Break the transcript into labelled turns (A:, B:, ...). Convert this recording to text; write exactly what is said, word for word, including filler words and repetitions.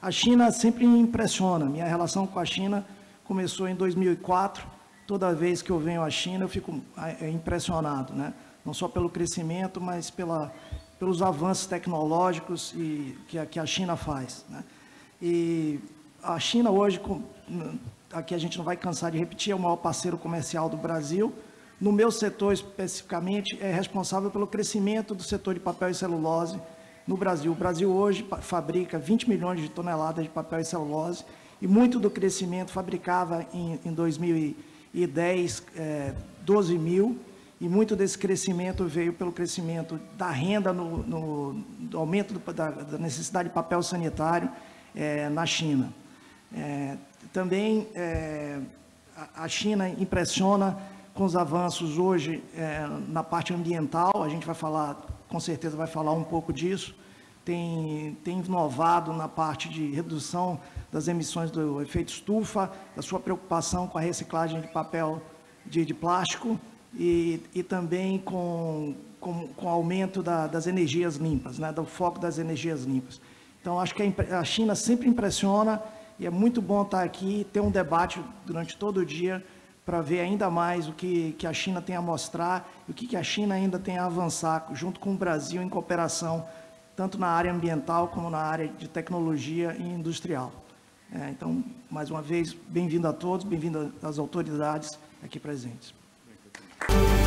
A: A China sempre me impressiona. Minha relação com a China começou em dois mil e quatro. Toda vez que eu venho à China, eu fico impressionado, né? Não só pelo crescimento, mas pela, pelos avanços tecnológicos e, que, a, que a China faz, né? E a China hoje, aqui a gente não vai cansar de repetir, é o maior parceiro comercial do Brasil. No meu setor, especificamente, é responsável pelo crescimento do setor de papel e celulose no Brasil. O Brasil hoje fabrica vinte milhões de toneladas de papel e celulose e muito do crescimento fabricava em, em dois mil e dez, é, doze mil, e muito desse crescimento veio pelo crescimento da renda, no, no, do aumento do, da, da necessidade de papel sanitário é, na China. É, também é, a China impressiona com os avanços hoje é, na parte ambiental. A gente vai falar, com certeza vai falar um pouco disso. Tem, tem inovado na parte de redução das emissões do efeito estufa, da sua preocupação com a reciclagem de papel de, de plástico e, e também com, com, com o aumento da, das energias limpas, né, do foco das energias limpas. Então, acho que a, a China sempre impressiona e é muito bom estar aqui e ter um debate durante todo o dia para ver ainda mais o que, que a China tem a mostrar e o que, que a China ainda tem a avançar junto com o Brasil em cooperação, tanto na área ambiental como na área de tecnologia e industrial. É, então, mais uma vez, bem-vindo a todos, bem-vindo às autoridades aqui presentes.